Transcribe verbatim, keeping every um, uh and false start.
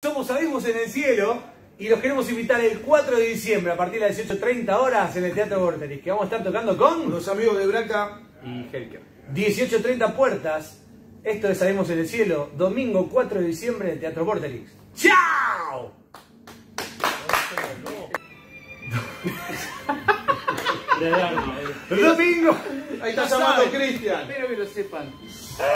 Somos Abismos en el Cielo y los queremos invitar el cuatro de diciembre a partir de las dieciocho treinta horas en el Teatro Vorterix, que vamos a estar tocando con los amigos de Braca y Helker. dieciocho treinta puertas. Esto es Abismos en el Cielo, domingo cuatro de diciembre en el Teatro Vorterix. ¡Chao! Domingo. Ahí está llamando Cristian. Espero que lo sepan.